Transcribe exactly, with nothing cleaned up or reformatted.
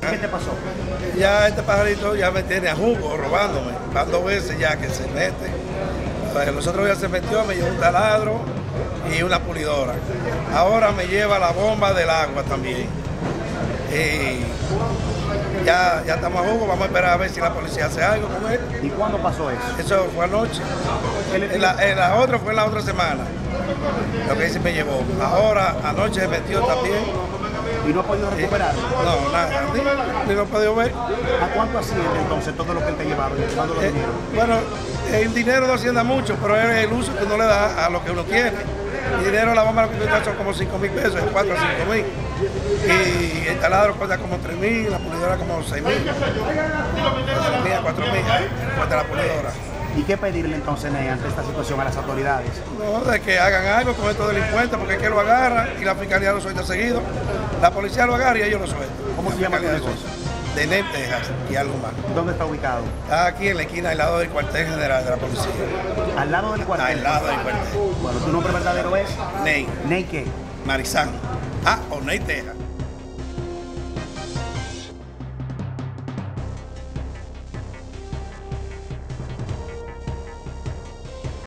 ¿Qué te pasó? Ya este pajarito ya me tiene a jugo robándome. Van dos veces ya que se mete. Los otros días se metió, me llevó un taladro y una pulidora. Ahora me lleva la bomba del agua también. Y ya, ya estamos a jugo, vamos a esperar a ver si la policía hace algo con él. ¿Y cuándo pasó eso? Eso fue anoche. En la, en la otra fue en la otra semana. Lo que dice me llevó. Ahora anoche se metió también. ¿Y no ha podido recuperarlo? No, nada, ni, ni lo he podido ver. ¿A cuánto asciende entonces todo lo que él te ha llevado? ¿Llevando los Eh, dineros? bueno, el dinero no asciende mucho, pero es el uso que uno le da a lo que uno tiene. El dinero, la bomba que son como cinco mil pesos, cuatro o cinco mil. Y el taladro cuesta como tres mil, la pulidora como seis mil. tres mil, cuatro mil, cuesta la pulidora. ¿Y qué pedirle entonces, Ney, ante esta situación a las autoridades? No, de que hagan algo con estos delincuentes, porque es que lo agarran y la fiscalía lo suelta seguido. La policía lo agarra y ellos lo sueltan. ¿Cómo se llama tu negocio? De Ney, Texas y algo más. ¿Dónde está ubicado? Está aquí en la esquina, al lado del cuartel general de la policía. ¿Al lado del cuartel? Al lado del cuartel. Bueno, ¿tu nombre verdadero es? Ney. ¿Ney qué? Marizán. Ah, o Ney Texas.